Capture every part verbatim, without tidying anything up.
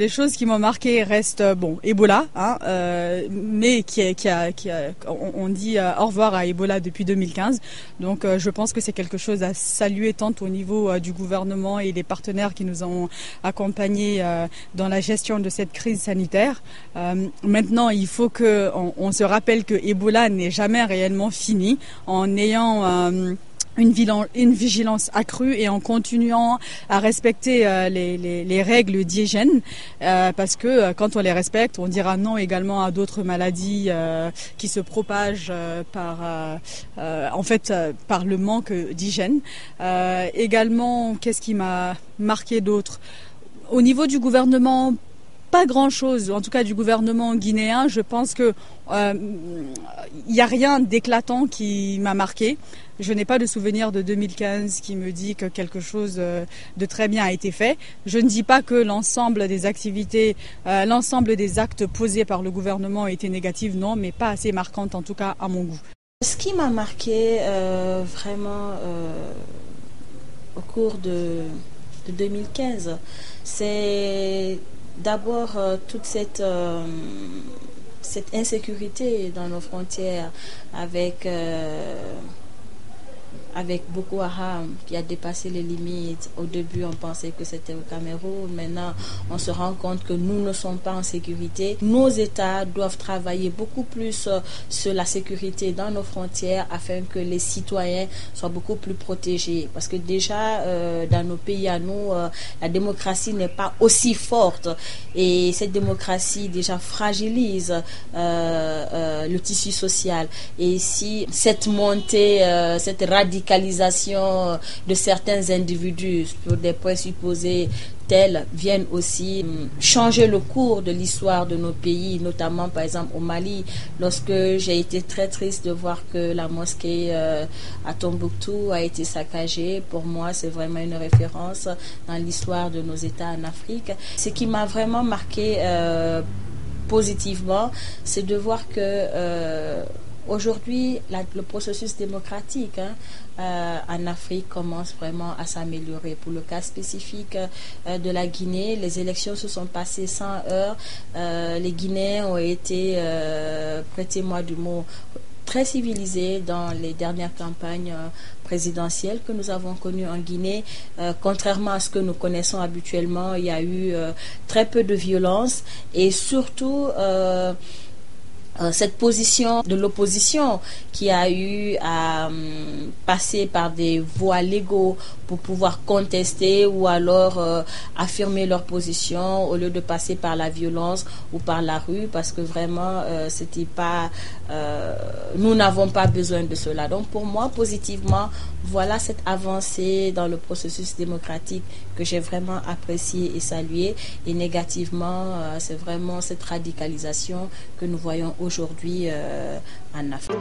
Les choses qui m'ont marqué restent, bon, Ebola, hein, euh, mais qui a, qui a, qui a, on, on dit euh, au revoir à Ebola depuis deux mille quinze. Donc euh, je pense que c'est quelque chose à saluer tant au niveau euh, du gouvernement et des partenaires qui nous ont accompagnés euh, dans la gestion de cette crise sanitaire. Euh, maintenant, il faut que on, on se rappelle que Ebola n'est jamais réellement fini en ayant euh, Une, une vigilance accrue et en continuant à respecter euh, les, les, les règles d'hygiène euh, parce que euh, quand on les respecte, on dira non également à d'autres maladies euh, qui se propagent euh, par euh, euh, en fait euh, par le manque d'hygiène. Euh, également, qu'est-ce qui m'a marqué d'autre? Au niveau du gouvernement, pas grand-chose, en tout cas du gouvernement guinéen. Je pense que euh, il n'y a rien d'éclatant qui m'a marqué. Je n'ai pas de souvenir de deux mille quinze qui me dit que quelque chose de très bien a été fait. Je ne dis pas que l'ensemble des activités, euh, l'ensemble des actes posés par le gouvernement étaient négatifs, non, mais pas assez marquantes en tout cas à mon goût. Ce qui m'a marqué euh, vraiment euh, au cours de, de deux mille quinze, c'est d'abord euh, toute cette, euh, cette insécurité dans nos frontières avec... Euh, avec Boko Haram qui a dépassé les limites. Au début, on pensait que c'était au Cameroun. Maintenant, on se rend compte que nous ne sommes pas en sécurité. Nos États doivent travailler beaucoup plus sur la sécurité dans nos frontières afin que les citoyens soient beaucoup plus protégés. Parce que déjà, euh, dans nos pays à nous, euh, la démocratie n'est pas aussi forte. Et cette démocratie déjà fragilise euh, euh, le tissu social. Et si cette montée, euh, cette radicalisation de certains individus pour des présupposés tels viennent aussi changer le cours de l'histoire de nos pays, notamment par exemple au Mali, lorsque j'ai été très triste de voir que la mosquée euh, à Tombouctou a été saccagée. Pour moi, c'est vraiment une référence dans l'histoire de nos États en Afrique. Ce qui m'a vraiment marqué euh, positivement, c'est de voir que euh, aujourd'hui, la, le processus démocratique hein, euh, en Afrique commence vraiment à s'améliorer. Pour le cas spécifique euh, de la Guinée, les élections se sont passées sans heurts. Euh, les Guinéens ont été, euh, prêtez-moi du mot, très civilisés dans les dernières campagnes euh, présidentielles que nous avons connues en Guinée. Euh, contrairement à ce que nous connaissons habituellement, il y a eu euh, très peu de violence et surtout... Euh, cette position de l'opposition qui a eu à euh, passer par des voies légaux pour pouvoir contester ou alors euh, affirmer leur position au lieu de passer par la violence ou par la rue, parce que vraiment euh, c'était pas euh, nous n'avons pas besoin de cela. Donc pour moi, positivement, voilà cette avancée dans le processus démocratique que j'ai vraiment apprécié et salué, et négativement euh, c'est vraiment cette radicalisation que nous voyons aujourd'hui euh, en Afrique.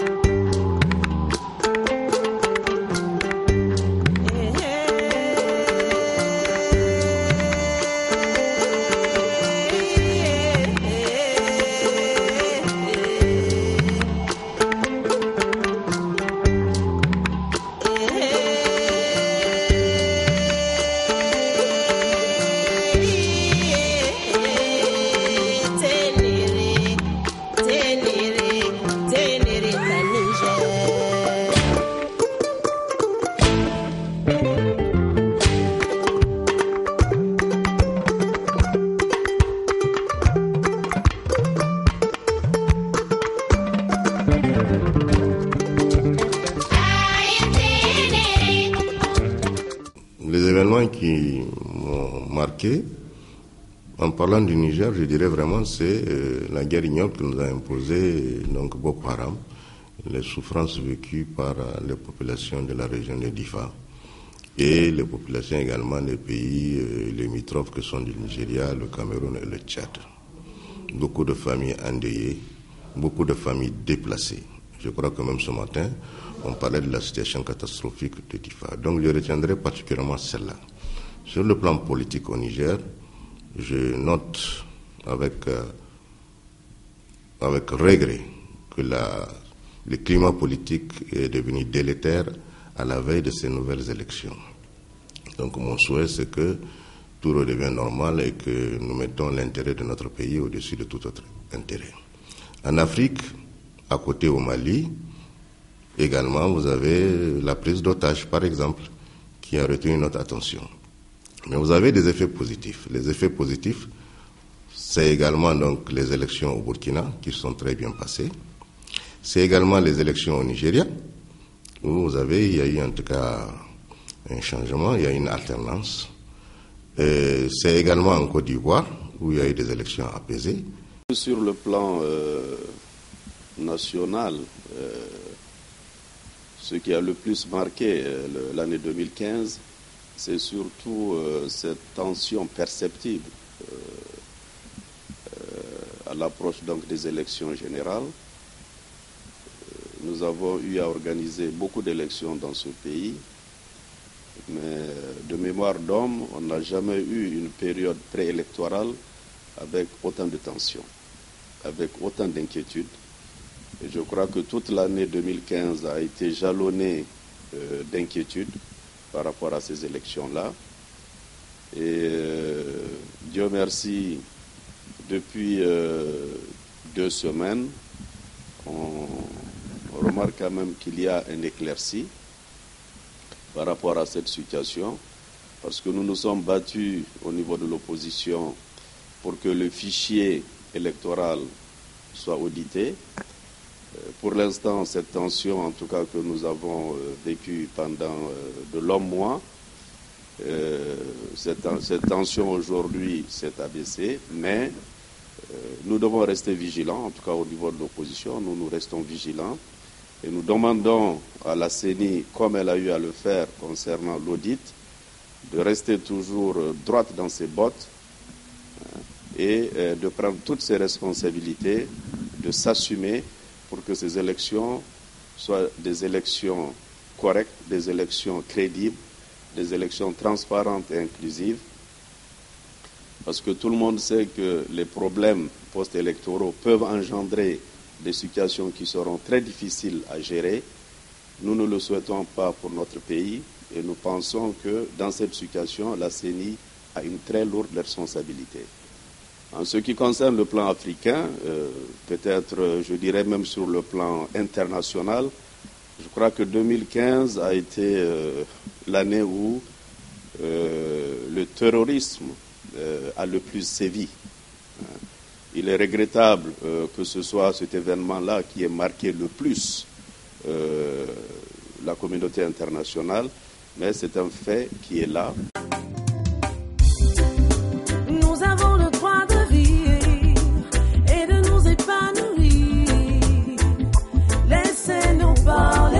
Les événements qui m'ont marqué, en parlant du Niger, je dirais vraiment c'est euh, la guerre ignoble que nous a imposée donc Boko Haram, les souffrances vécues par euh, les populations de la région de Difa et les populations également des pays euh, limitrophes que sont du Nigeria, le Cameroun et le Tchad. Beaucoup de familles endeuillées, beaucoup de familles déplacées. Je crois que même ce matin, on parlait de la situation catastrophique de Difa. Donc je retiendrai particulièrement celle-là. Sur le plan politique au Niger, je note avec, euh, avec regret que la, le climat politique est devenu délétère à la veille de ces nouvelles élections. Donc mon souhait, c'est que tout redevient normal et que nous mettons l'intérêt de notre pays au-dessus de tout autre intérêt. En Afrique, à côté au Mali, également, vous avez la prise d'otages, par exemple, qui a retenu notre attention. Mais vous avez des effets positifs. Les effets positifs, c'est également donc les élections au Burkina, qui sont très bien passées. C'est également les élections au Nigeria, où vous avez, il y a eu en tout cas un changement, il y a une alternance. Et c'est également en Côte d'Ivoire, où il y a eu des élections apaisées. Sur le plan euh, national, euh, ce qui a le plus marqué euh, l'année deux mille quinze, c'est surtout euh, cette tension perceptible euh, euh, à l'approche donc des élections générales. Nous avons eu à organiser beaucoup d'élections dans ce pays, mais de mémoire d'homme, on n'a jamais eu une période préélectorale avec autant de tensions, avec autant d'inquiétudes. Et je crois que toute l'année deux mille quinze a été jalonnée euh, d'inquiétudes par rapport à ces élections-là. Et euh, Dieu merci, depuis euh, deux semaines, on On remarque quand même qu'il y a un éclairci par rapport à cette situation, parce que nous nous sommes battus au niveau de l'opposition pour que le fichier électoral soit audité. Pour l'instant, cette tension, en tout cas que nous avons vécue pendant de longs mois, euh, cette, cette tension aujourd'hui s'est abaissée, mais euh, nous devons rester vigilants, en tout cas au niveau de l'opposition, nous nous restons vigilants. Et nous demandons à la C E N I, comme elle a eu à le faire concernant l'audit, de rester toujours droite dans ses bottes et de prendre toutes ses responsabilités, de s'assumer pour que ces élections soient des élections correctes, des élections crédibles, des élections transparentes et inclusives. Parce que tout le monde sait que les problèmes post-électoraux peuvent engendrer des situations qui seront très difficiles à gérer. Nous ne le souhaitons pas pour notre pays et nous pensons que dans cette situation, la C E N I a une très lourde responsabilité. En ce qui concerne le plan africain, euh, peut-être, je dirais même sur le plan international, je crois que deux mille quinze a été euh, l'année où euh, le terrorisme euh, a le plus sévi. Il est regrettable euh, que ce soit cet événement-là qui ait marqué le plus euh, la communauté internationale, mais c'est un fait qui est là. Nous avons le droit de vivre et de nous épanouir. Laissez-nous parler.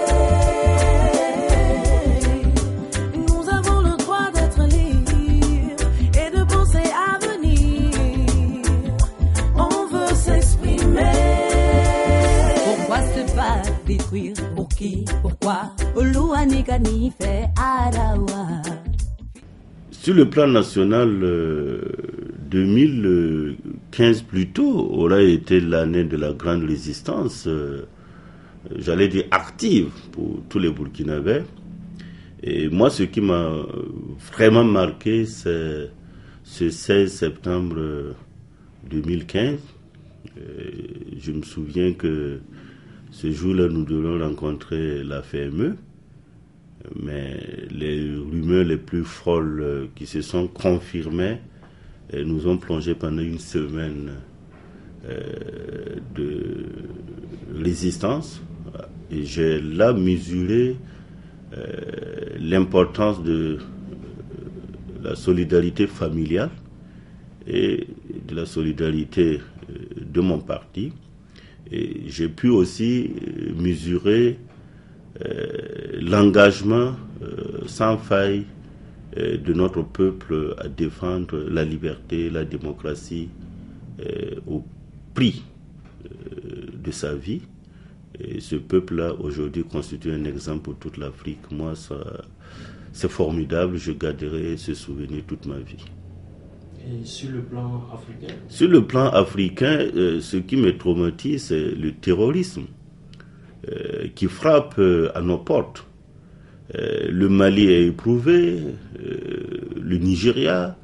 Nous avons le droit d'être libres et de penser à venir. On veut s'exprimer. Pourquoi se pas détruire? Pour qui? Pourquoi? Oluwanikani fait Arawa. Sur le plan national, euh, deux mille quinze plutôt aurait été l'année de la grande résistance, euh, j'allais dire active pour tous les Burkinabés. Et moi, ce qui m'a vraiment marqué, c'est ce seize septembre deux mille quinze. Euh, je me souviens que ce jour-là, nous devions rencontrer la F M E. Mais les rumeurs les plus folles qui se sont confirmées nous ont plongé pendant une semaine euh, de résistance. Et j'ai là mesuré euh, l'importance de la solidarité familiale et de la solidarité de mon parti. Et j'ai pu aussi mesurer Euh, l'engagement euh, sans faille euh, de notre peuple à défendre la liberté, la démocratie euh, au prix euh, de sa vie. Et ce peuple-là, aujourd'hui, constitue un exemple pour toute l'Afrique. Moi, ça, c'est formidable. Je garderai ce souvenir toute ma vie. Et sur le plan africain? Sur le plan africain, euh, ce qui me traumatise, c'est le terrorisme. Euh, qui frappe euh, à nos portes. Euh, le Mali est éprouvé, euh, le Nigeria,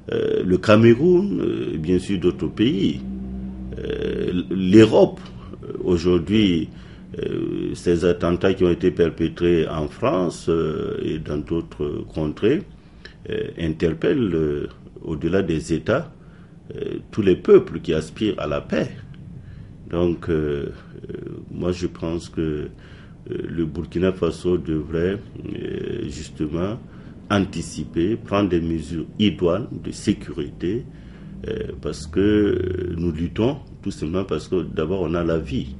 euh, le Cameroun, euh, bien sûr d'autres pays. Euh, L'Europe, aujourd'hui, euh, ces attentats qui ont été perpétrés en France euh, et dans d'autres contrées euh, interpellent, euh, au-delà des États, euh, tous les peuples qui aspirent à la paix. Donc, euh, euh, moi je pense que euh, le Burkina Faso devrait euh, justement anticiper, prendre des mesures idoines de sécurité, euh, parce que euh, nous luttons tout simplement parce que d'abord on a la vie.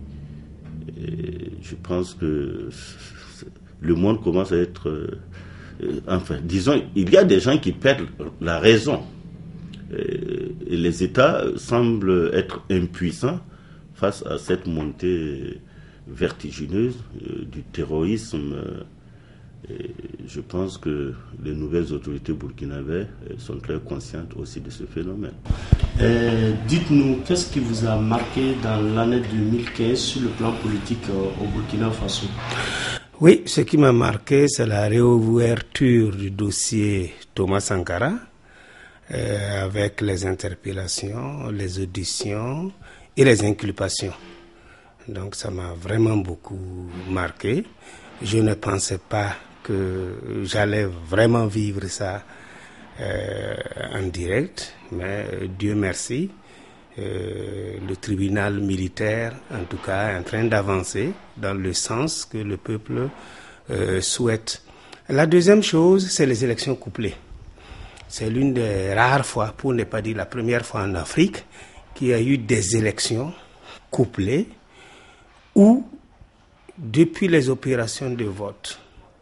Et je pense que le monde commence à être... Euh, euh, enfin, disons, il y a des gens qui perdent la raison. Et, et les États semblent être impuissants face à cette montée vertigineuse euh, du terrorisme. Euh, et je pense que les nouvelles autorités burkinabées sont très conscientes aussi de ce phénomène. Euh, dites-nous, qu'est-ce qui vous a marqué dans l'année deux mille quinze sur le plan politique euh, au Burkina Faso? Oui, ce qui m'a marqué, c'est la réouverture du dossier Thomas Sankara, euh, avec les interpellations, les auditions et les inculpations. Donc ça m'a vraiment beaucoup marqué. Je ne pensais pas que j'allais vraiment vivre ça euh, en direct, mais Dieu merci, euh, le tribunal militaire en tout cas est en train d'avancer dans le sens que le peuple euh, souhaite. La deuxième chose, c'est les élections couplées. C'est l'une des rares fois, pour ne pas dire la première fois en Afrique, qu'il y a eu des élections couplées où, depuis les opérations de vote,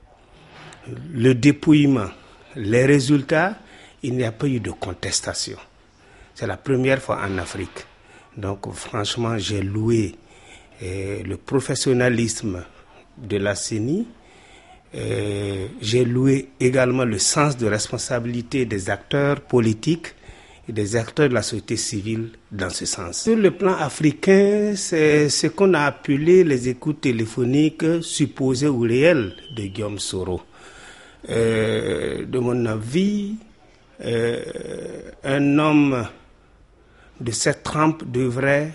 le dépouillement, les résultats, il n'y a pas eu de contestation. C'est la première fois en Afrique. Donc franchement, j'ai loué eh, le professionnalisme de la C E N I. Eh, j'ai loué également le sens de responsabilité des acteurs politiques et des acteurs de la société civile dans ce sens. Sur le plan africain, c'est ce qu'on a appelé les écoutes téléphoniques supposées ou réelles de Guillaume Soro. Euh, de mon avis, euh, un homme de cette trempe devrait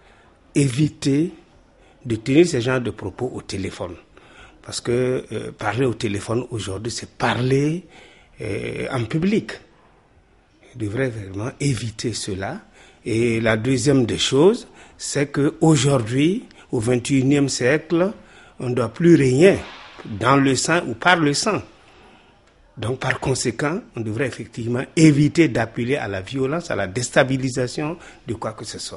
éviter de tenir ce genre de propos au téléphone. Parce que euh, parler au téléphone aujourd'hui, c'est parler euh, en public. Il devrait vraiment éviter cela. Et la deuxième des choses, c'est qu'aujourd'hui, au vingt et unième siècle, on ne doit plus régner dans le sang ou par le sang. Donc, par conséquent, on devrait effectivement éviter d'appeler à la violence, à la déstabilisation de quoi que ce soit.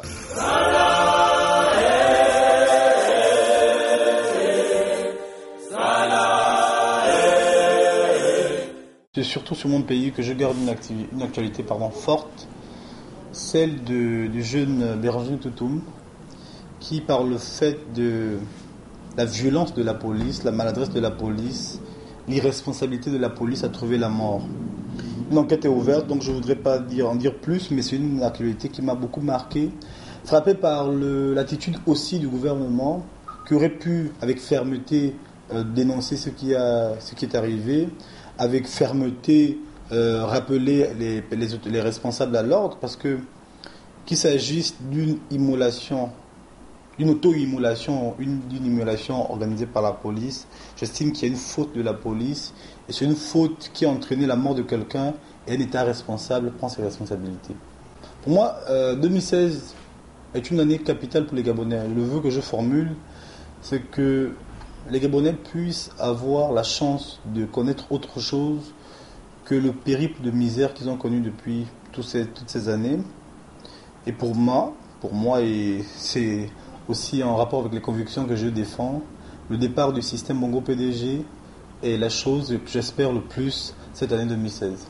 C'est surtout sur mon pays que je garde une, activi- une actualité pardon, forte, celle de, du jeune Béranger Toutoum, qui, par le fait de la violence de la police, la maladresse de la police, l'irresponsabilité de la police, a trouvé la mort. Une enquête est ouverte, donc je ne voudrais pas dire, en dire plus, mais c'est une actualité qui m'a beaucoup marqué, frappé par le, l'attitude aussi du gouvernement, qui aurait pu, avec fermeté, euh, dénoncer ce qui, a, ce qui est arrivé, avec fermeté, euh, rappeler les, les, les responsables à l'ordre, parce que qu'il s'agisse d'une immolation, d'une auto-immolation, une, d'une immolation organisée par la police, j'estime qu'il y a une faute de la police, et c'est une faute qui a entraîné la mort de quelqu'un, et un État responsable prend ses responsabilités. Pour moi, euh, deux mille seize est une année capitale pour les Gabonais. Le vœu que je formule, c'est que les Gabonais puissent avoir la chance de connaître autre chose que le périple de misère qu'ils ont connu depuis toutes ces, toutes ces années. Et pour moi, pour moi, et c'est aussi en rapport avec les convictions que je défends, le départ du système Bongo P D G est la chose que j'espère le plus cette année deux mille seize.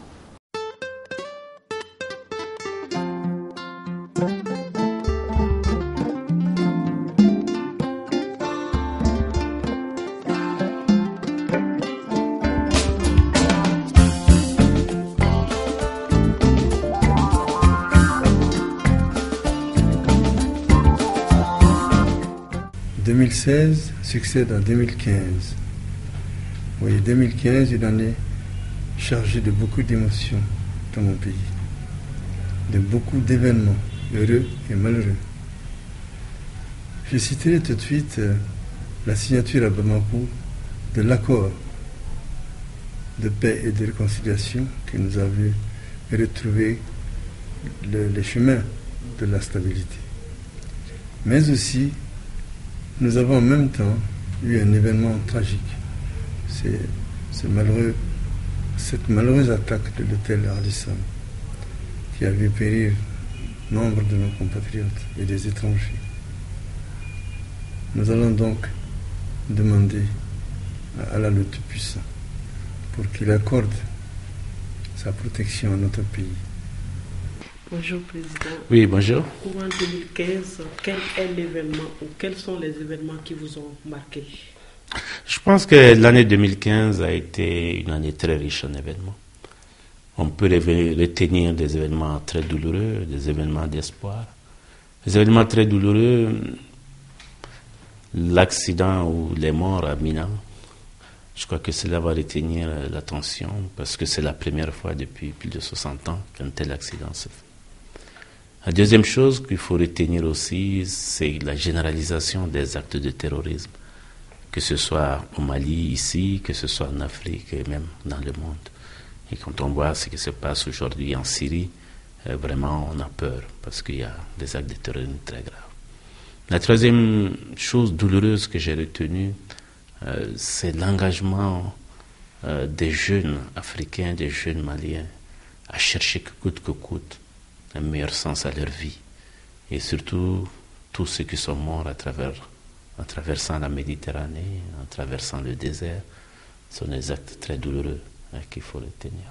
deux mille seize succède à deux mille quinze. Oui, deux mille quinze est une année chargée de beaucoup d'émotions dans mon pays. de beaucoup d'événements heureux et malheureux. Je citerai tout de suite euh, la signature à Bamako de l'accord de paix et de réconciliation qui nous a vu retrouver le, les chemins de la stabilité. Mais aussi, nous avons en même temps eu un événement tragique. C'est ce malheureux, cette malheureuse attaque de l'hôtel Ardisson qui a vu périr nombre de nos compatriotes et des étrangers. Nous allons donc demander à Allah le Tout-Puissant pour qu'il accorde sa protection à notre pays. Bonjour Président. Oui, bonjour. Courant deux mille quinze, quel est l'événement ou quels sont les événements qui vous ont marqué? Je pense que l'année deux mille quinze a été une année très riche en événements. On peut retenir des événements très douloureux, des événements d'espoir. Les événements très douloureux, l'accident ou les morts à Mina, je crois que cela va retenir l'attention parce que c'est la première fois depuis plus de soixante ans qu'un tel accident se fait. La deuxième chose qu'il faut retenir aussi, c'est la généralisation des actes de terrorisme, que ce soit au Mali, ici, que ce soit en Afrique et même dans le monde. Et quand on voit ce qui se passe aujourd'hui en Syrie, euh, vraiment on a peur parce qu'il y a des actes de terrorisme très graves. La troisième chose douloureuse que j'ai retenue, euh, c'est l'engagement euh, des jeunes africains, des jeunes maliens, à chercher que coûte que coûte un meilleur sens à leur vie. Et surtout, tous ceux qui sont morts à travers, en traversant la Méditerranée, en traversant le désert, sont des actes très douloureux hein, qu'il faut retenir.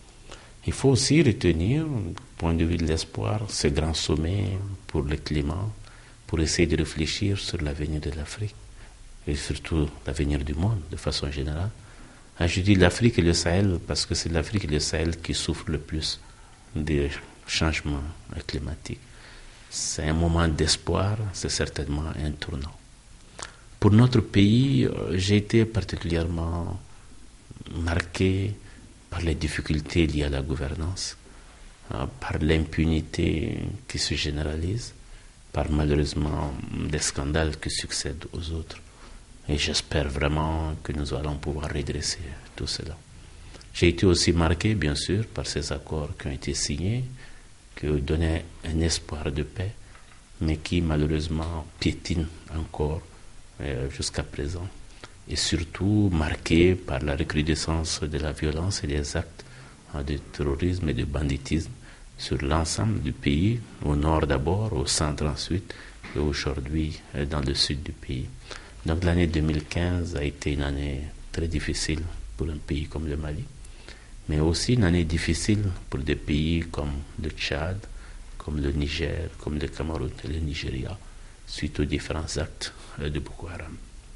Il faut aussi retenir, du point de vue de l'espoir, ce grand sommet pour le climat, pour essayer de réfléchir sur l'avenir de l'Afrique et surtout l'avenir du monde de façon générale. Hein, je dis l'Afrique et le Sahel parce que c'est l'Afrique et le Sahel qui souffrent le plus des changements climatiques. C'est un moment d'espoir, c'est certainement un tournant. Pour notre pays, j'ai été particulièrement marqué par les difficultés liées à la gouvernance, par l'impunité qui se généralise, par malheureusement des scandales qui succèdent aux autres. Et j'espère vraiment que nous allons pouvoir redresser tout cela. J'ai été aussi marqué, bien sûr, par ces accords qui ont été signés, qui donnaient un espoir de paix, mais qui malheureusement piétinent encore euh, jusqu'à présent. Et surtout marqué par la recrudescence de la violence et des actes hein, de terrorisme et de banditisme sur l'ensemble du pays, au nord d'abord, au centre ensuite, et aujourd'hui euh, dans le sud du pays. Donc l'année deux mille quinze a été une année très difficile pour un pays comme le Mali, mais aussi une année difficile pour des pays comme le Tchad, comme le Niger, comme le Cameroun et le Nigeria, suite aux différents actes de Boko Haram.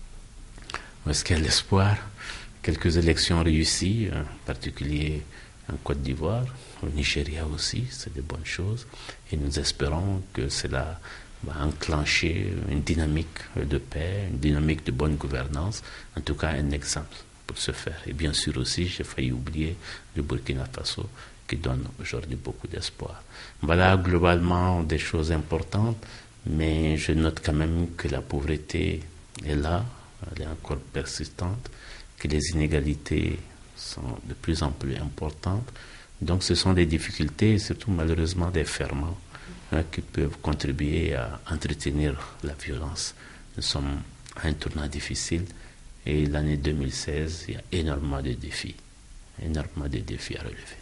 Est-ce qu'il y a l'espoir? Quelques élections réussies, en particulier en Côte d'Ivoire, au Nigeria aussi, c'est de bonnes choses, et nous espérons que cela va enclencher une dynamique de paix, une dynamique de bonne gouvernance, en tout cas un exemple pour ce faire. Et bien sûr aussi, j'ai failli oublier le Burkina Faso qui donne aujourd'hui beaucoup d'espoir. Voilà globalement des choses importantes, mais je note quand même que la pauvreté est là, elle est encore persistante, que les inégalités sont de plus en plus importantes. Donc ce sont des difficultés et surtout malheureusement des ferments hein, qui peuvent contribuer à entretenir la violence. Nous sommes à un tournant difficile. Et l'année deux mille seize, il y a énormément de défis, énormément de défis à relever.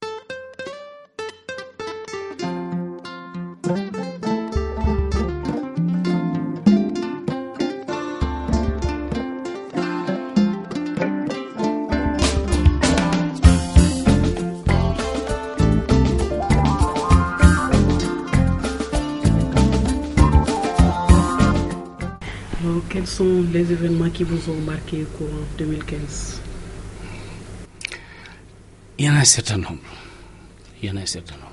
Quels sont les événements qui vous ont marqué au courant deux mille quinze? Il y en a un certain nombre. Il y en a un certain nombre.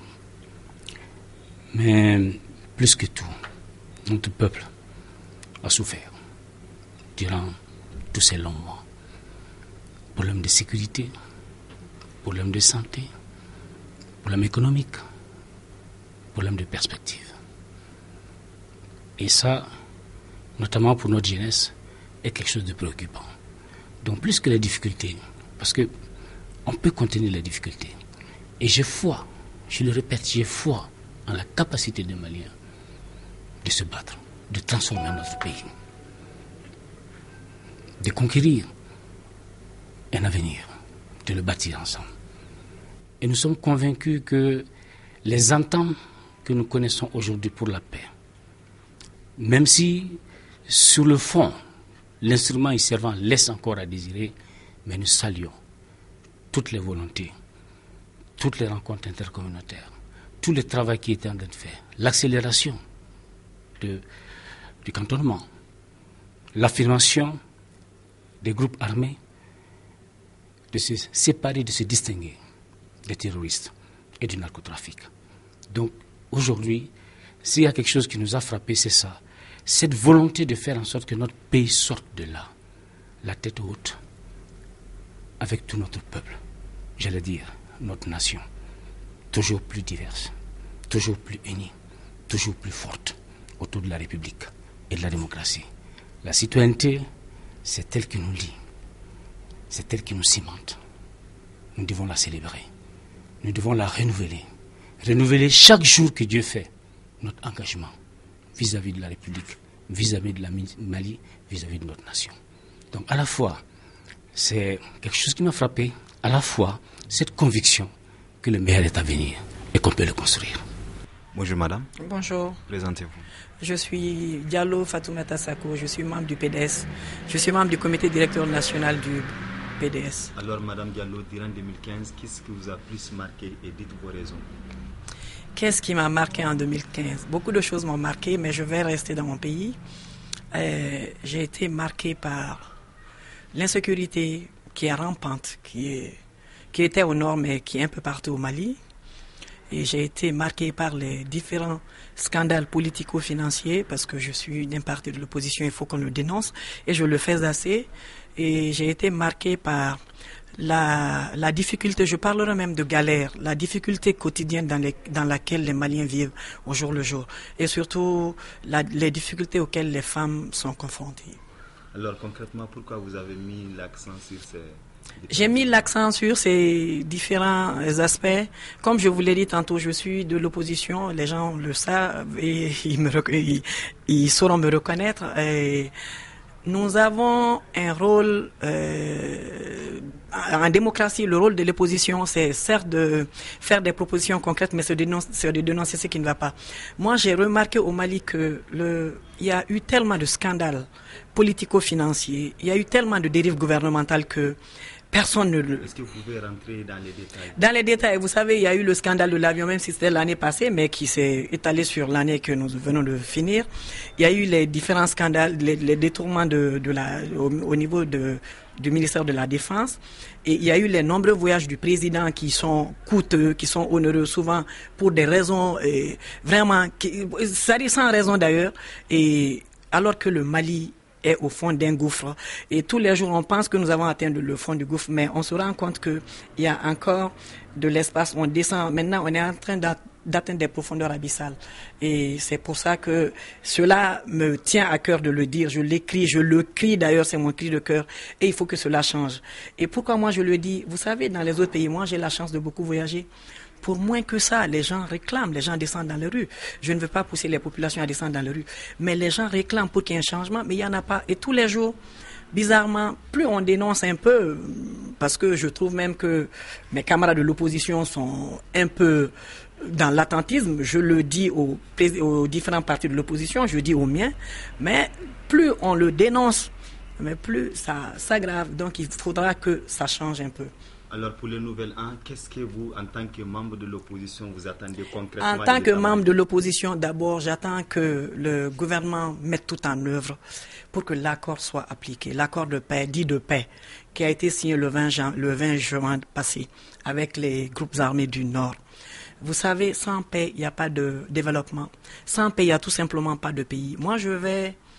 Mais plus que tout, notre peuple a souffert durant tous ces longs mois. Problème de sécurité, problème de santé, problème économique, problème de perspective. Et ça, notamment pour notre jeunesse, est quelque chose de préoccupant. Donc plus que les difficultés, parce que on peut contenir les difficultés. Et j'ai foi, je le répète, j'ai foi en la capacité des Maliens de se battre, de transformer notre pays, de conquérir un avenir, de le bâtir ensemble. Et nous sommes convaincus que les ententes que nous connaissons aujourd'hui pour la paix, même si sur le fond, l'instrument y servant laisse encore à désirer, mais nous saluons toutes les volontés, toutes les rencontres intercommunautaires, tout le travail qui est en train de faire, l'accélération de, du cantonnement, l'affirmation des groupes armés de se séparer, de se distinguer des terroristes et du narcotrafic. Donc aujourd'hui, s'il y a quelque chose qui nous a frappé, c'est ça. Cette volonté de faire en sorte que notre pays sorte de là, la tête haute, avec tout notre peuple, j'allais dire, notre nation, toujours plus diverse, toujours plus unie, toujours plus forte autour de la République et de la démocratie. La citoyenneté, c'est elle qui nous lie, c'est elle qui nous cimente. Nous devons la célébrer, nous devons la renouveler, renouveler chaque jour que Dieu fait notre engagement vis-à-vis de la République, vis-à-vis de la Mali, vis-à-vis de notre nation. Donc à la fois, c'est quelque chose qui m'a frappé, à la fois cette conviction que le meilleur est à venir et qu'on peut le construire. Bonjour madame. Bonjour. Présentez-vous. Je suis Diallo Fatoumata Sako, je suis membre du P D S, je suis membre du comité directeur national du P D S. Alors madame Diallo, durant deux mille quinze, qu'est-ce qui vous a plus marqué et dites vos raisons? Qu'est-ce qui m'a marqué en deux mille quinze? Beaucoup de choses m'ont marqué, mais je vais rester dans mon pays. Euh, j'ai été marqué par l'insécurité qui est rampante, qui, est, qui était au nord, mais qui est un peu partout au Mali. Et j'ai été marqué par les différents scandales politico-financiers, parce que je suis d'un parti de l'opposition, il faut qu'on le dénonce, et je le fais assez. Et j'ai été marqué par La, la difficulté, je parlerai même de galère, la difficulté quotidienne dans, les, dans laquelle les Maliens vivent au jour le jour, et surtout la, les difficultés auxquelles les femmes sont confrontées. Alors concrètement, pourquoi vous avez mis l'accent sur ces... J'ai mis l'accent sur ces différents aspects. Comme je vous l'ai dit tantôt, je suis de l'opposition, les gens le savent et ils, me, ils, ils sauront me reconnaître. Et nous avons un rôle euh, en démocratie. Le rôle de l'opposition, c'est certes de faire des propositions concrètes, mais c'est de dénoncer, de dénoncer ce qui ne va pas. Moi, j'ai remarqué au Mali que le, il y a eu tellement de scandales politico-financiers, il y a eu tellement de dérives gouvernementales que personne ne le... Est-ce que vous pouvez rentrer dans les détails? Dans les détails, vous savez, il y a eu le scandale de l'avion, même si c'était l'année passée, mais qui s'est étalé sur l'année que nous venons de finir. Il y a eu les différents scandales, les, les détournements de, de la, au, au niveau de, du ministère de la Défense. Et il y a eu les nombreux voyages du président qui sont coûteux, qui sont onéreux, souvent pour des raisons et vraiment, qui, ça dit sans raison d'ailleurs. Et alors que le Mali est au fond d'un gouffre. Et tous les jours, on pense que nous avons atteint le fond du gouffre, mais on se rend compte qu'il y a encore de l'espace. On descend. Maintenant, on est en train d'atteindre des profondeurs abyssales. Et c'est pour ça que cela me tient à cœur de le dire. Je l'écris, je le crie d'ailleurs, c'est mon cri de cœur. Et il faut que cela change. Et pourquoi moi je le dis? Vous savez, dans les autres pays, moi j'ai la chance de beaucoup voyager. Pour moins que ça, les gens réclament, les gens descendent dans les rues. Je ne veux pas pousser les populations à descendre dans les rues, mais les gens réclament pour qu'il y ait un changement, mais il n'y en a pas. Et tous les jours, bizarrement, plus on dénonce un peu, parce que je trouve même que mes camarades de l'opposition sont un peu dans l'attentisme, je le dis aux, aux différents partis de l'opposition, je dis aux miens, mais plus on le dénonce, mais plus ça s'aggrave. Donc il faudra que ça change un peu. Alors pour le nouvel an, qu'est-ce que vous, en tant que membre de l'opposition, vous attendez concrètement? En tant que membre de l'opposition, d'abord, j'attends que le gouvernement mette tout en œuvre pour que l'accord soit appliqué. L'accord de paix, dit de paix, qui a été signé le vingt juin passé avec les groupes armés du Nord. Vous savez, sans paix, il n'y a pas de développement. Sans paix, il n'y a tout simplement pas de pays. Moi, je vais...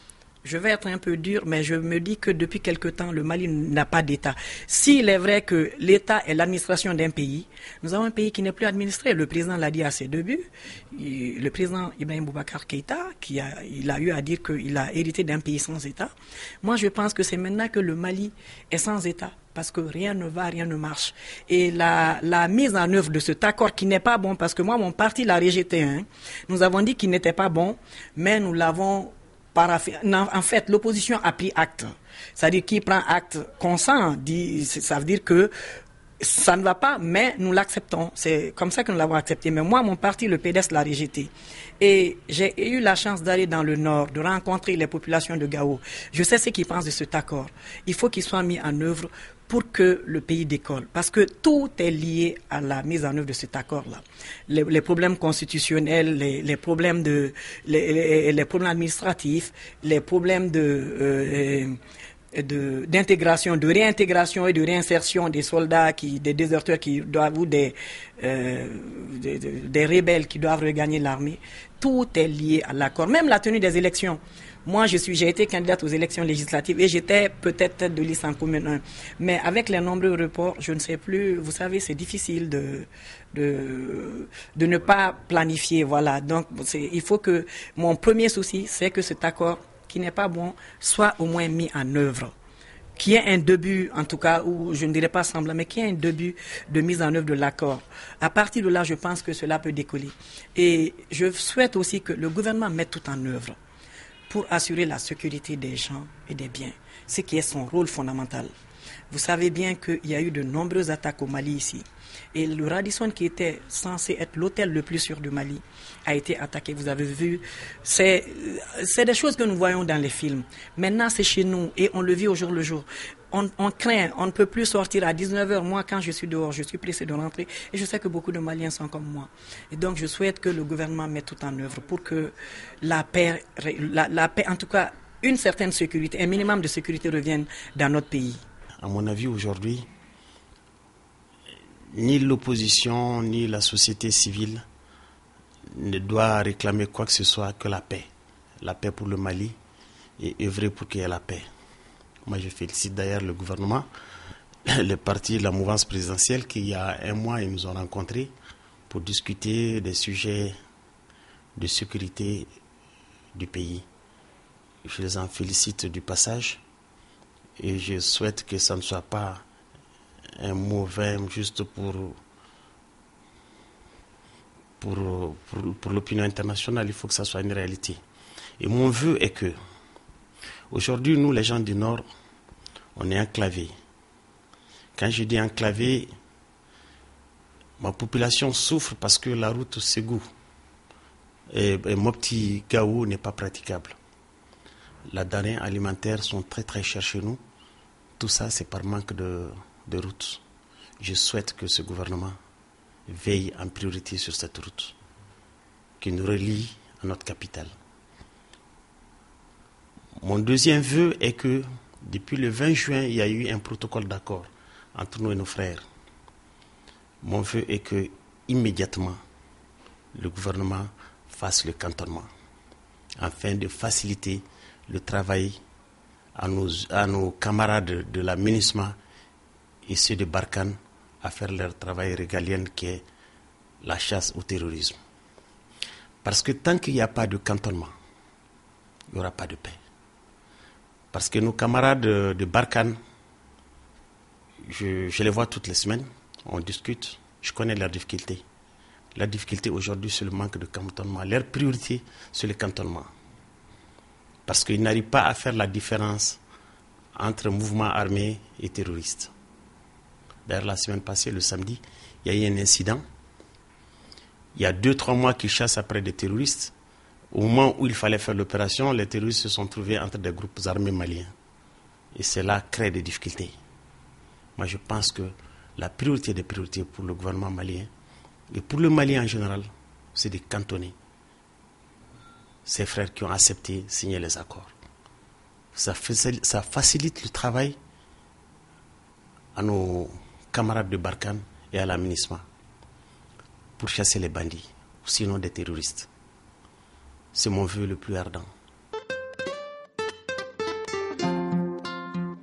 je vais être un peu dur, mais je me dis que depuis quelque temps, le Mali n'a pas d'État. S'il est vrai que l'État est l'administration d'un pays, nous avons un pays qui n'est plus administré. Le président l'a dit à ses débuts. Le président Ibrahim Boubacar Keïta, qui a, il a eu à dire qu'il a hérité d'un pays sans État. Moi, je pense que c'est maintenant que le Mali est sans État, parce que rien ne va, rien ne marche. Et la, la mise en œuvre de cet accord qui n'est pas bon, parce que moi, mon parti l'a rejeté. Hein. Nous avons dit qu'il n'était pas bon, mais nous l'avons paraffé. En fait, l'opposition a pris acte. C'est-à-dire qui prend acte consent, dit, ça veut dire que ça ne va pas, mais nous l'acceptons. C'est comme ça que nous l'avons accepté. Mais moi, mon parti, le P D S, l'a rejeté. Et j'ai eu la chance d'aller dans le Nord, de rencontrer les populations de Gao. Je sais ce qu'ils pensent de cet accord. Il faut qu'il soit mis en œuvre pour que le pays décolle. Parce que tout est lié à la mise en œuvre de cet accord-là. Les, les problèmes constitutionnels, les, les problèmes de, les, les, les problèmes administratifs, les problèmes de, euh, de, d'intégration, de réintégration et de réinsertion des soldats, qui, des déserteurs qui doivent, ou des, euh, des, des rebelles qui doivent regagner l'armée. Tout est lié à l'accord. Même la tenue des élections. Moi, je suis, j'ai été candidate aux élections législatives et j'étais peut-être tête de liste en commune un. Mais avec les nombreux reports, je ne sais plus, vous savez, c'est difficile de, de, de ne pas planifier. Voilà. Donc, c'est, il faut que, mon premier souci, c'est que cet accord, qui n'est pas bon, soit au moins mis en œuvre. Qu'il y ait un début, en tout cas, ou je ne dirais pas semblant, mais qu'il y ait un début de mise en œuvre de l'accord. À partir de là, je pense que cela peut décoller. Et je souhaite aussi que le gouvernement mette tout en œuvre pour assurer la sécurité des gens et des biens, ce qui est son rôle fondamental. Vous savez bien qu'il y a eu de nombreuses attaques au Mali ici. Et le Radisson, qui était censé être l'hôtel le plus sûr du Mali, a été attaqué. Vous avez vu, c'est, c'est des choses que nous voyons dans les films. Maintenant, c'est chez nous et on le vit au jour le jour. On, on craint, on ne peut plus sortir à dix-neuf heures. Moi, quand je suis dehors, je suis pressé de rentrer. Et je sais que beaucoup de Maliens sont comme moi. Et donc, je souhaite que le gouvernement mette tout en œuvre pour que la paix, la, la paix, en tout cas, une certaine sécurité, un minimum de sécurité revienne dans notre pays. À mon avis, aujourd'hui, ni l'opposition, ni la société civile ne doit réclamer quoi que ce soit que la paix. La paix pour le Mali et œuvrer pour qu'il y ait la paix. Moi, je félicite d'ailleurs le gouvernement, le parti, la mouvance présidentielle qui, il y a un mois, ils nous ont rencontrés pour discuter des sujets de sécurité du pays. Je les en félicite du passage et je souhaite que ça ne soit pas un mauvais juste pour, pour, pour, pour l'opinion internationale. Il faut que ça soit une réalité. Et mon vœu est que aujourd'hui, nous, les gens du Nord, on est enclavés. Quand je dis enclavés, ma population souffre parce que la route Ségou et, et Mopti Gao n'est pas praticable. Les denrées alimentaires sont très très chères chez nous. Tout ça, c'est par manque de, de route. Je souhaite que ce gouvernement veille en priorité sur cette route qui nous relie à notre capitale. Mon deuxième vœu est que depuis le vingt juin, il y a eu un protocole d'accord entre nous et nos frères. Mon vœu est que immédiatement, le gouvernement fasse le cantonnement afin de faciliter le travail à nos, à nos camarades de la MINUSMA et ceux de Barkhane à faire leur travail régalien qui est la chasse au terrorisme. Parce que tant qu'il n'y a pas de cantonnement, il n'y aura pas de paix. Parce que nos camarades de, de Barkhane, je, je les vois toutes les semaines, on discute, je connais leurs difficultés. La difficulté aujourd'hui, c'est le manque de cantonnement. Leur priorité, c'est le cantonnement. Parce qu'ils n'arrivent pas à faire la différence entre mouvement armé et terroriste. D'ailleurs, la semaine passée, le samedi, il y a eu un incident. Il y a deux, trois mois qu'ils chassent après des terroristes. Au moment où il fallait faire l'opération, les terroristes se sont trouvés entre des groupes armés maliens. Et cela crée des difficultés. Moi, je pense que la priorité des priorités pour le gouvernement malien, et pour le Mali en général, c'est de cantonner ces frères qui ont accepté de signer les accords. Ça, fait, ça facilite le travail à nos camarades de Barkhane et à la MINUSMA pour chasser les bandits, ou sinon des terroristes. C'est mon vœu le plus ardent.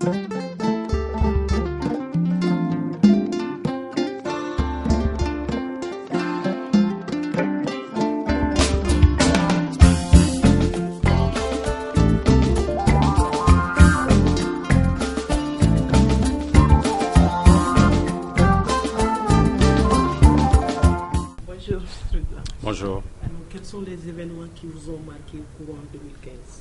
Bonjour. Alors, quels sont les événements qui vous ont marqué au courant deux mille quinze?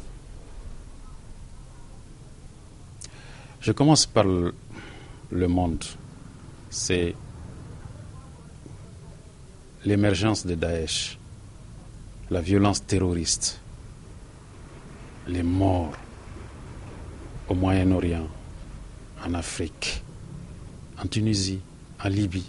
Je commence par le, le monde. C'est l'émergence de Daesh, la violence terroriste, les morts au Moyen-Orient, en Afrique, en Tunisie, en Libye,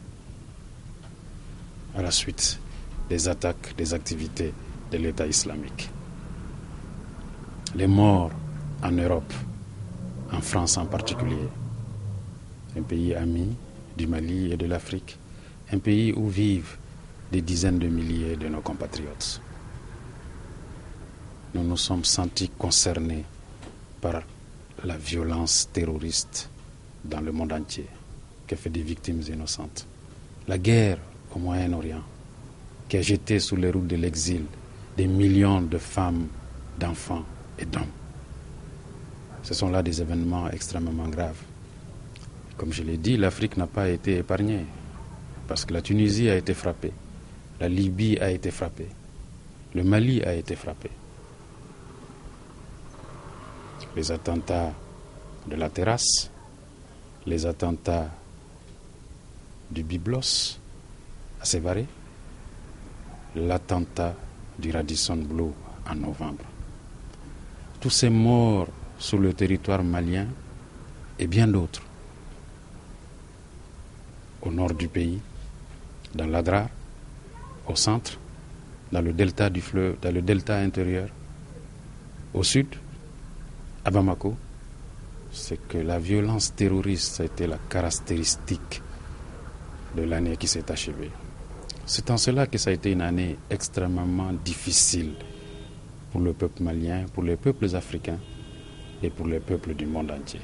à la suite des attaques, des activités de l'État islamique. Les morts en Europe, en France en particulier, un pays ami du Mali et de l'Afrique, un pays où vivent des dizaines de milliers de nos compatriotes. Nous nous sommes sentis concernés par la violence terroriste dans le monde entier, qui a fait des victimes innocentes. La guerre au Moyen-Orient, qui a jeté sous les routes de l'exil des millions de femmes, d'enfants et d'hommes. Ce sont là des événements extrêmement graves. Comme je l'ai dit, l'Afrique n'a pas été épargnée, parce que la Tunisie a été frappée, la Libye a été frappée, le Mali a été frappé. Les attentats de la terrasse, les attentats du Byblos à Sévaré, l'attentat du Radisson Blu en novembre. Tous ces morts sur le territoire malien et bien d'autres. Au nord du pays, dans l'Adrar, au centre, dans le delta du fleuve, dans le delta intérieur, au sud, à Bamako, c'est que la violence terroriste a été la caractéristique de l'année qui s'est achevée. C'est en cela que ça a été une année extrêmement difficile pour le peuple malien, pour les peuples africains et pour les peuples du monde entier.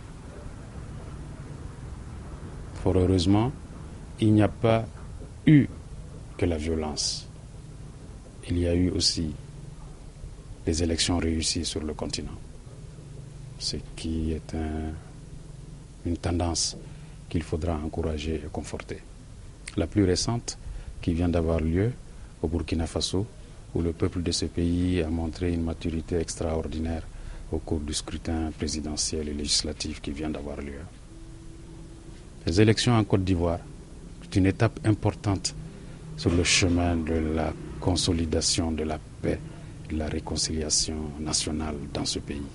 Fort heureusement, il n'y a pas eu que la violence. Il y a eu aussi des élections réussies sur le continent, ce qui est un, une tendance qu'il faudra encourager et conforter. La plus récente, qui vient d'avoir lieu au Burkina Faso, où le peuple de ce pays a montré une maturité extraordinaire au cours du scrutin présidentiel et législatif qui vient d'avoir lieu. Les élections en Côte d'Ivoire, c'est une étape importante sur le chemin de la consolidation de la paix et de la réconciliation nationale dans ce pays.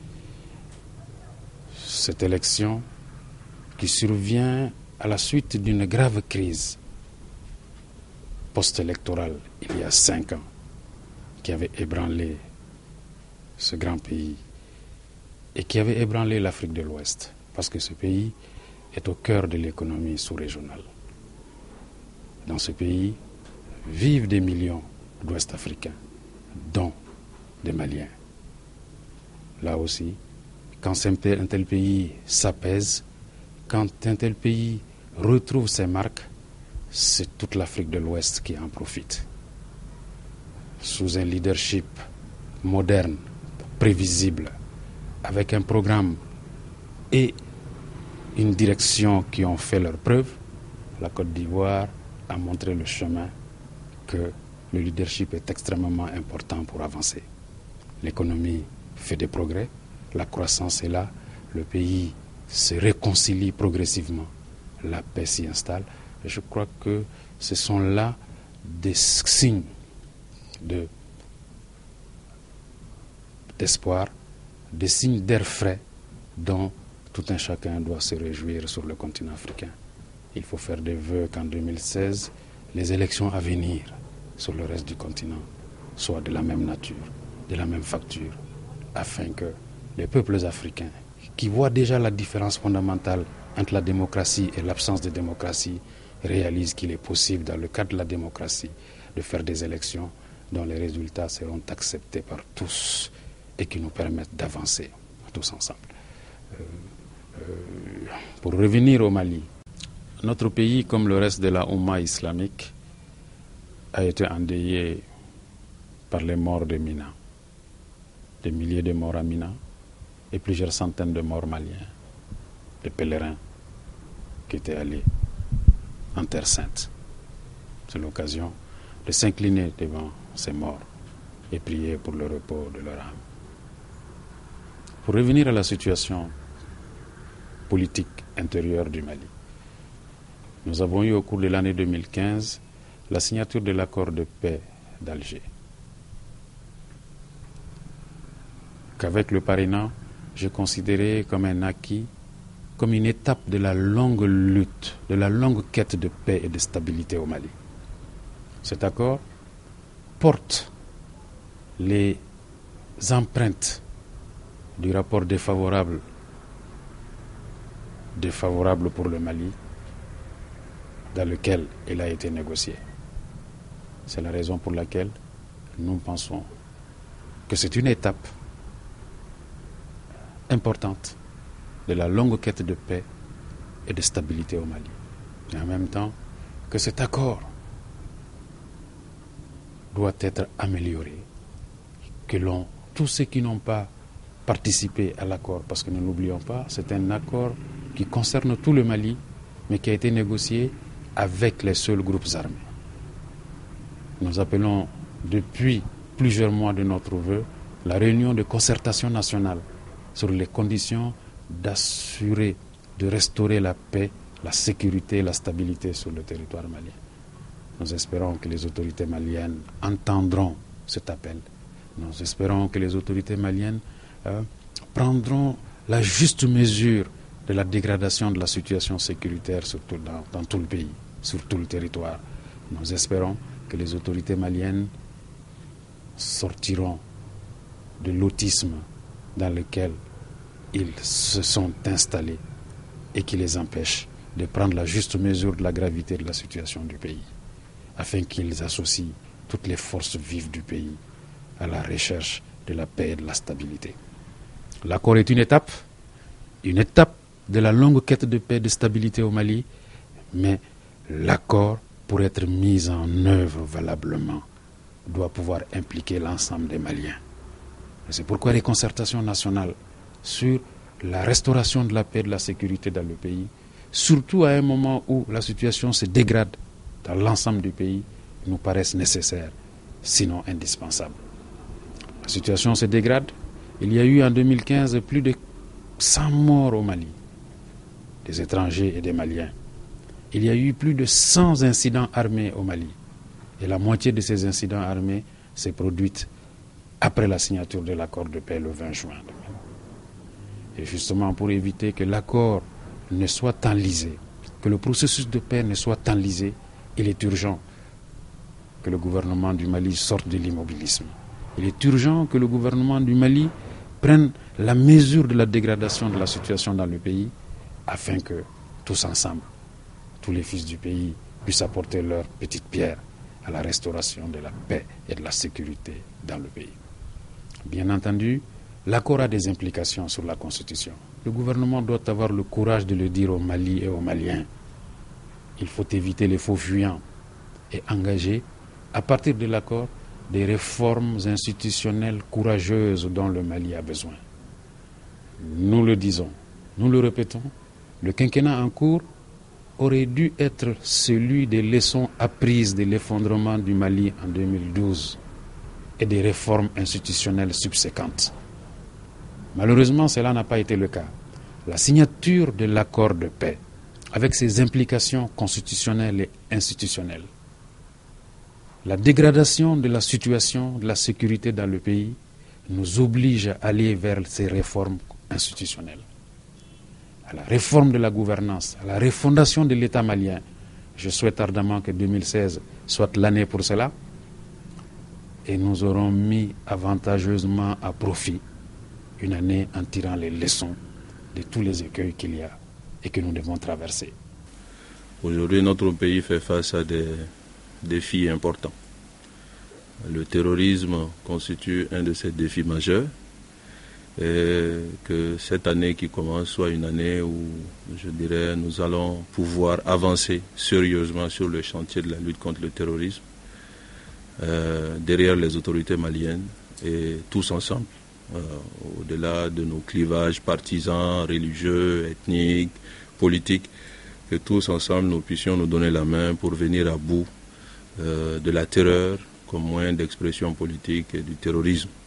Cette élection qui survient à la suite d'une grave crise post-électorale il y a cinq ans, qui avait ébranlé ce grand pays et qui avait ébranlé l'Afrique de l'Ouest, parce que ce pays est au cœur de l'économie sous-régionale. Dans ce pays vivent des millions d'Ouest-Africains, dont des Maliens. Là aussi, quand un tel pays s'apaise, quand un tel pays retrouve ses marques, c'est toute l'Afrique de l'Ouest qui en profite. Sous un leadership moderne, prévisible, avec un programme et une direction qui ont fait leurs preuves, la Côte d'Ivoire a montré le chemin que le leadership est extrêmement important pour avancer. L'économie fait des progrès, la croissance est là, le pays se réconcilie progressivement, la paix s'y installe. Et je crois que ce sont là des signes de, d'espoir, des signes d'air frais dont tout un chacun doit se réjouir sur le continent africain. Il faut faire des vœux qu'en deux mille seize, les élections à venir sur le reste du continent soient de la même nature, de la même facture, afin que les peuples africains, qui voient déjà la différence fondamentale entre la démocratie et l'absence de démocratie, réalisent qu'il est possible, dans le cadre de la démocratie, de faire des élections dont les résultats seront acceptés par tous et qui nous permettent d'avancer tous ensemble. Euh, Pour revenir au Mali, notre pays, comme le reste de la Oumma islamique, a été endeuillé par les morts de Mina. Des milliers de morts à Mina et plusieurs centaines de morts maliens, des pèlerins qui étaient allés en Terre Sainte. C'est l'occasion de s'incliner devant ces morts et prier pour le repos de leur âme. Pour revenir à la situation politique intérieure du Mali, nous avons eu au cours de l'année deux mille quinze la signature de l'accord de paix d'Alger. Qu'avec le parrainage, je considérais comme un acquis, comme une étape de la longue lutte, de la longue quête de paix et de stabilité au Mali. Cet accord porte les empreintes du rapport défavorable, défavorable pour le Mali, dans lequel il a été négocié. C'est la raison pour laquelle nous pensons que c'est une étape importante de la longue quête de paix et de stabilité au Mali. Et en même temps, que cet accord doit être amélioré, que l'on, tous ceux qui n'ont pas participé à l'accord, parce que ne l'oublions pas, c'est un accord qui concerne tout le Mali, mais qui a été négocié avec les seuls groupes armés. Nous appelons depuis plusieurs mois de notre vœu la réunion de concertation nationale sur les conditions d'assurer, de restaurer la paix, la sécurité et la stabilité sur le territoire malien. Nous espérons que les autorités maliennes entendront cet appel. Nous espérons que les autorités maliennes euh, prendront la juste mesure de la dégradation de la situation sécuritaire surtout dans, dans tout le pays, sur tout le territoire. Nous espérons que les autorités maliennes sortiront de l'autisme dans lequel ils se sont installés et qui les empêche de prendre la juste mesure de la gravité de la situation du pays, afin qu'ils associent toutes les forces vives du pays à la recherche de la paix et de la stabilité. L'accord est une étape, une étape de la longue quête de paix et de stabilité au Mali, mais l'accord, pour être mis en œuvre valablement, doit pouvoir impliquer l'ensemble des Maliens. Et c'est pourquoi les concertations nationales sur la restauration de la paix et de la sécurité dans le pays, surtout à un moment où la situation se dégrade dans l'ensemble du pays, nous paraissent nécessaires, sinon indispensables. La situation se dégrade. Il y a eu en deux mille quinze plus de cent morts au Mali, des étrangers et des Maliens. Il y a eu plus de cent incidents armés au Mali. Et la moitié de ces incidents armés s'est produite après la signature de l'accord de paix le vingt juin. Et justement pour éviter que l'accord ne soit enlisé, que le processus de paix ne soit enlisé, il est urgent que le gouvernement du Mali sorte de l'immobilisme. Il est urgent que le gouvernement du Mali prenne la mesure de la dégradation de la situation dans le pays, afin que tous ensemble, tous les fils du pays puissent apporter leur petite pierre à la restauration de la paix et de la sécurité dans le pays. Bien entendu, l'accord a des implications sur la Constitution. Le gouvernement doit avoir le courage de le dire au Mali et aux Maliens. Il faut éviter les faux fuyants et engager, à partir de l'accord, des réformes institutionnelles courageuses dont le Mali a besoin. Nous le disons, nous le répétons, le quinquennat en cours aurait dû être celui des leçons apprises de l'effondrement du Mali en deux mille douze et des réformes institutionnelles subséquentes. Malheureusement, cela n'a pas été le cas. La signature de l'accord de paix, avec ses implications constitutionnelles et institutionnelles, la dégradation de la situation de la sécurité dans le pays nous oblige à aller vers ces réformes institutionnelles, à la réforme de la gouvernance, à la refondation de l'État malien. Je souhaite ardemment que deux mille seize soit l'année pour cela, et nous aurons mis avantageusement à profit une année en tirant les leçons de tous les écueils qu'il y a et que nous devons traverser. Aujourd'hui, notre pays fait face à des défis importants. Le terrorisme constitue un de ces défis majeurs et que cette année qui commence soit une année où, je dirais, nous allons pouvoir avancer sérieusement sur le chantier de la lutte contre le terrorisme, euh, derrière les autorités maliennes et tous ensemble, euh, au-delà de nos clivages partisans, religieux, ethniques, politiques, que tous ensemble nous puissions nous donner la main pour venir à bout euh, de la terreur comme moyen d'expression politique et du terrorisme.